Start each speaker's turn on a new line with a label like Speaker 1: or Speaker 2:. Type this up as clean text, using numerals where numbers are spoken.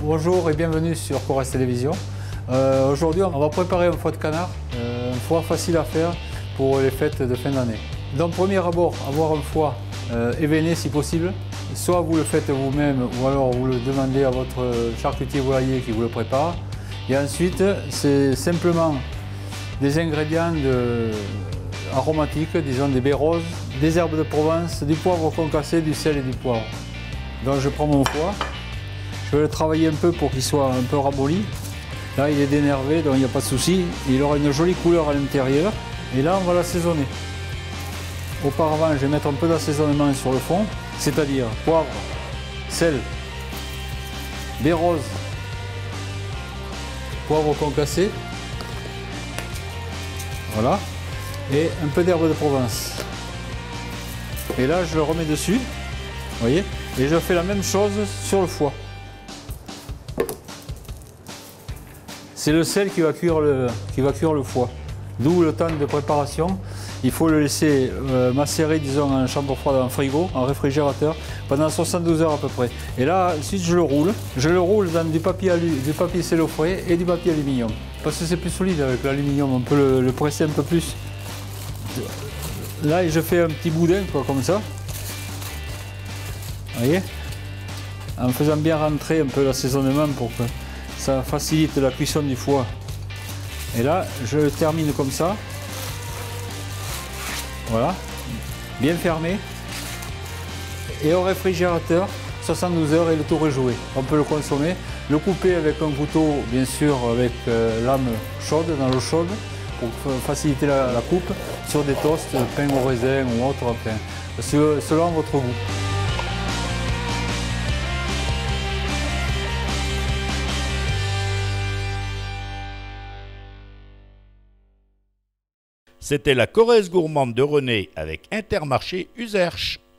Speaker 1: Bonjour et bienvenue sur Corrèze Télévision. Aujourd'hui, on va préparer un foie de canard, un foie facile à faire pour les fêtes de fin d'année. Donc, premier abord, avoir un foie événé si possible. Soit vous le faites vous-même ou alors vous le demandez à votre charcutier volailler qui vous le prépare. Et ensuite, c'est simplement des ingrédients aromatiques, disons des baies roses, des herbes de Provence, du poivre concassé, du sel et du poivre. Donc je prends mon foie, je vais le travailler un peu pour qu'il soit un peu ramolli. Là il est dénervé, donc il n'y a pas de souci. Il aura une jolie couleur à l'intérieur. Et là on va l'assaisonner. Auparavant je vais mettre un peu d'assaisonnement sur le fond, c'est-à-dire poivre, sel, baies roses, poivre concassé, voilà, et un peu d'herbe de Provence. Et là je le remets dessus, vous voyez, et je fais la même chose sur le foie. C'est le sel qui va cuire le foie, d'où le temps de préparation. Il faut le laisser macérer, disons, en chambre froide, en frigo, en réfrigérateur, pendant 72 heures à peu près. Et là, ensuite, je le roule. Je le roule dans du papier cellophane et du papier aluminium. Parce que c'est plus solide avec l'aluminium, on peut le presser un peu plus. Là, je fais un petit boudin, quoi, comme ça. Vous voyez? En faisant bien rentrer un peu l'assaisonnement pour que ça facilite la cuisson du foie. Et là, je le termine comme ça. Voilà, bien fermé. Et au réfrigérateur, 72 heures et le tour est joué. On peut le consommer, le couper avec un couteau, bien sûr, avec lame chaude, dans l'eau chaude, pour faciliter la coupe, sur des toasts, pain au raisin ou autre, enfin, selon votre goût.
Speaker 2: C'était la Corrèze gourmande de René avec Intermarché Uzerche.